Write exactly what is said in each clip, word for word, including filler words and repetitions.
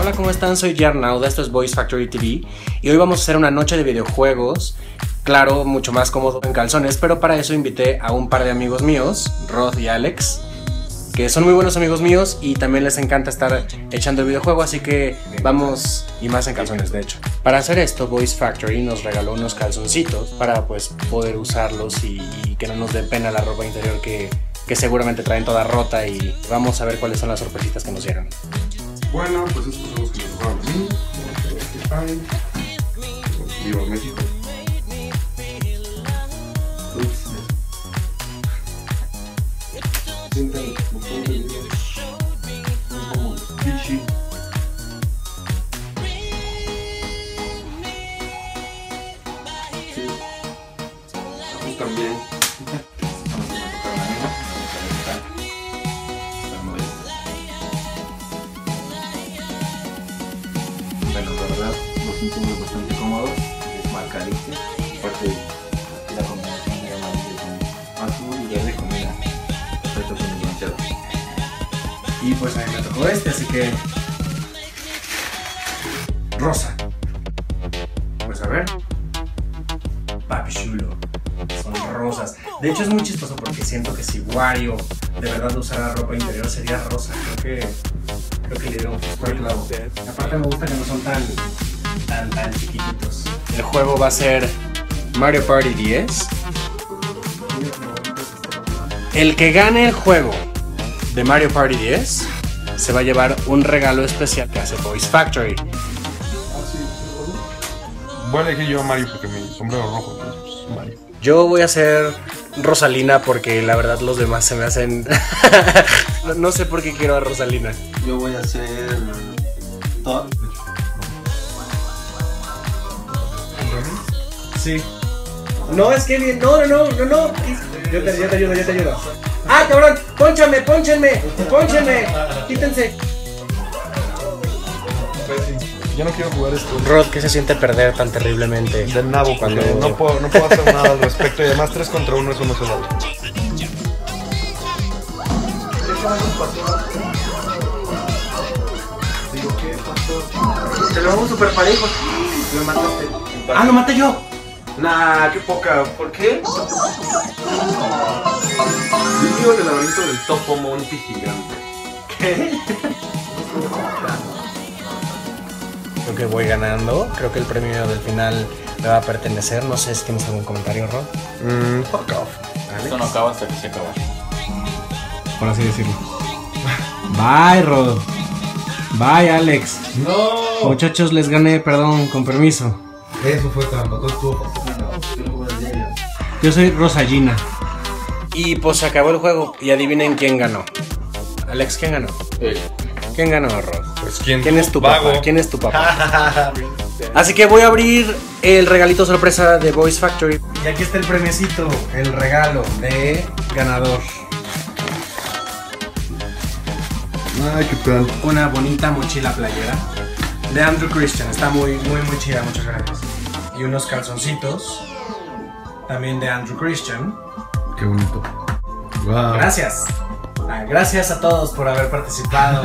Hola, ¿cómo están? Soy Yarnauda, esto es Voice Factory T V y hoy vamos a hacer una noche de videojuegos. Claro, mucho más cómodo en calzones, pero para eso invité a un par de amigos míos, Rod y Alex, que son muy buenos amigos míos y también les encanta estar echando el videojuego, así que vamos, y más en calzones de hecho. Para hacer esto, Voice Factory nos regaló unos calzoncitos para pues poder usarlos y, y que no nos dé pena la ropa interior que, que seguramente traen toda rota, y vamos a ver cuáles son las sorpresitas que nos dieron. Bueno, pues estos son los que nos robaron a mí. Viva México. Sientan bastante bien. Son como fishy. Sí. Pues también. Vamos a tocar la mía. Bueno, la verdad, los siento bastante cómodos. Es marca Dixie. Aparte, la combinación de amarillo con azul y verde combina perfecto con el bronceado. Y pues a mí me tocó este, así que... rosa. Pues a ver. Papi chulo. Son rosas. De hecho es muy chistoso porque siento que si Wario de verdad usara ropa interior sería rosa. Creo que... creo que le dieron un fue clavo. Aparte me gusta que no son tan... tan, tan chiquititos. El juego va a ser Mario Party diez. El que gane el juego de Mario Party diez se va a llevar un regalo especial que hace Voice Factory. Voy a elegir yo a Mario porque mi sombrero rojo, entonces pues, Mario. Yo voy a ser Rosalina porque la verdad los demás se me hacen... no, no sé por qué quiero a Rosalina. Yo voy a ser Todd. Sí. No, es que... no, no, no, no, no. Yo te, yo te ayudo, yo te ayudo. ¡Ah, cabrón! ¡Pónchenme, pónchenme! ¡Pónchenme! ¡Quítense! Yo no quiero jugar esto. Rod, ¿qué se siente perder tan terriblemente? De nabo, cuando Cuando- no puedo, no puedo hacer nada al respecto y además tres contra uno eso no se vale. Te lo hago súper parejo. Me mataste. ¡Ah, lo maté yo! Nah, qué poca. ¿Por qué? Vivo en el laberinto del Topo Monty gigante. ¿Qué? Creo que voy ganando. Creo que el premio del final me va a pertenecer. No sé si tienes algún comentario, Rod. Mmm, fuck off. Esto no acaba hasta que se acaba. Por así decirlo. Bye, Rod. Bye, Alex. No. Muchachos, les gané, perdón, con permiso. Eso fue trampa, todo estuvo. Yo soy Rosalina. Y pues se acabó el juego. Y adivinen quién ganó. Alex, ¿quién ganó? ¿Quién ganó, Rod? Pues quién, ¿Quién es tu vago? papá? ¿Quién es tu papá? Así que voy a abrir el regalito sorpresa de Voice Factory. Y aquí está el premiecito, el regalo de ganador. Ay, qué tal. Una bonita mochila playera de Andrew Christian. Está muy, muy, muy chida, muchas gracias. Y unos calzoncitos también de Andrew Christian. Qué bonito. Wow. Gracias. Ah, Gracias a todos por haber participado.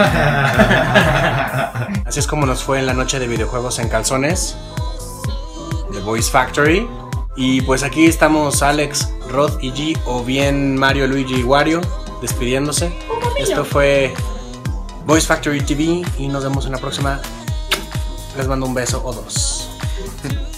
Así es como nos fue en la noche de videojuegos en calzones de Voice Factory. Y pues aquí estamos Alex, Rod y G, o bien Mario, Luigi y Wario despidiéndose. Esto fue Voice Factory T V y nos vemos en la próxima. Les mando un beso o dos.